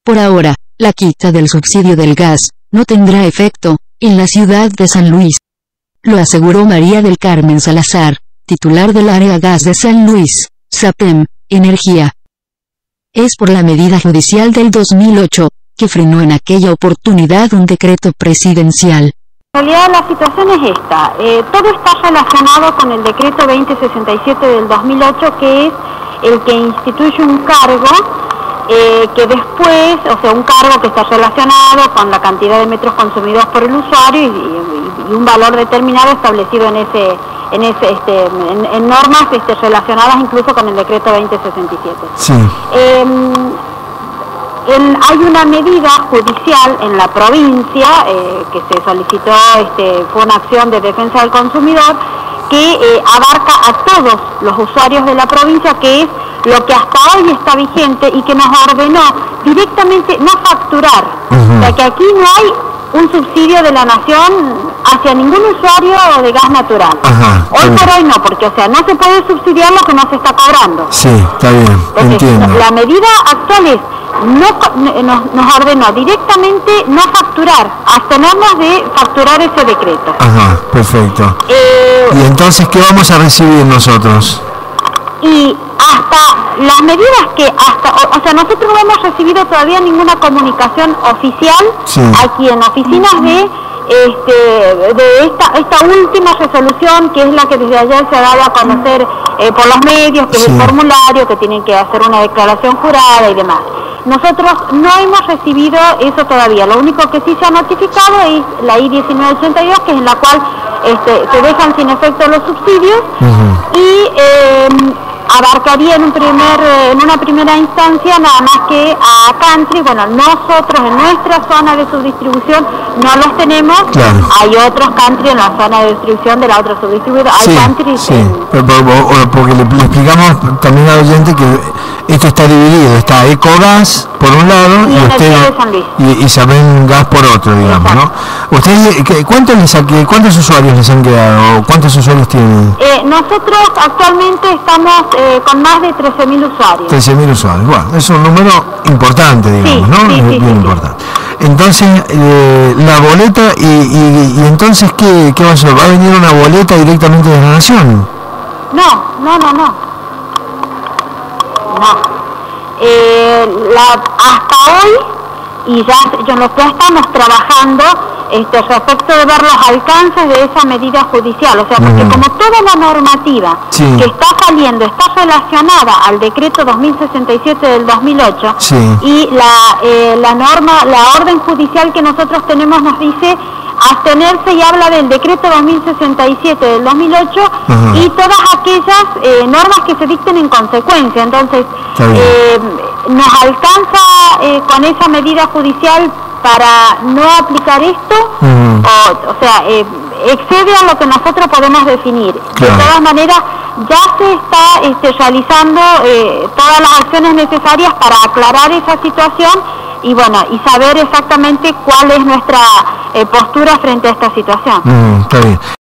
Por ahora, la quita del subsidio del gas no tendrá efecto en la ciudad de San Luis. Lo aseguró María del Carmen Salazar, titular del área gas de San Luis, SAPEM, Energía. Es por la medida judicial del 2008, que frenó en aquella oportunidad un decreto presidencial. En realidad la situación es esta, todo está relacionado con el decreto 2067 del 2008, que es el que instituye un cargo que después, o sea, un cargo que está relacionado con la cantidad de metros consumidos por el usuario y un valor determinado establecido en normas relacionadas incluso con el decreto 2067. Sí. Hay una medida judicial en la provincia que se solicitó, fue una acción de defensa del consumidor que abarca a todos los usuarios de la provincia, que es lo que hasta hoy está vigente y que nos ordenó directamente no facturar. O sea que aquí no hay un subsidio de la nación hacia ningún usuario de gas natural. Hoy por hoy no, porque o sea no se puede subsidiar lo que no se está cobrando. Sí, está bien, entiendo. La medida actual es nos ordenó directamente no facturar, abstenernos de facturar ese decreto. Perfecto. ¿Y entonces qué vamos a recibir nosotros? Y hasta las medidas que o sea, nosotros no hemos recibido todavía ninguna comunicación oficial aquí en oficinas de esta última resolución, que es la que desde ayer se ha dado a conocer por los medios, que es el formulario, que tienen que hacer una declaración jurada y demás. Nosotros no hemos recibido eso todavía, lo único que sí se ha notificado es la I-1982, que es en la cual se dejan sin efecto los subsidios y abarcaría en una primera instancia nada más que a country. Bueno, nosotros en nuestra zona de subdistribución no los tenemos, hay otros country en la zona de distribución de la otra subdistribuidora, hay country. Porque le explicamos también al oyente que esto está dividido, está Ecogas por un lado y Sabem Gas por otro, digamos, ¿no? ¿Ustedes cuántos usuarios les han quedado? ¿Cuántos usuarios tienen? Nosotros actualmente estamos con más de 13.000 usuarios. 13.000 usuarios, bueno, es un número importante, digamos, ¿no? Bien importante. Entonces, la boleta, y entonces, ¿qué va a ser? ¿Va a venir una boleta directamente de la Nación? No. Hasta hoy, y ya nosotros estamos trabajando respecto de ver los alcances de esa medida judicial, o sea, porque como toda la normativa que está saliendo está relacionada al decreto 2067 del 2008 y la orden judicial que nosotros tenemos nos dice abstenerse y habla del decreto 2067 del 2008 y todas aquellas normas que se dicten en consecuencia. Entonces, nos alcanza con esa medida judicial para no aplicar esto, o sea, excede a lo que nosotros podemos definir. De todas maneras, ya se está realizando todas las acciones necesarias para aclarar esa situación y bueno, y saber exactamente cuál es nuestra postura frente a esta situación. Está bien.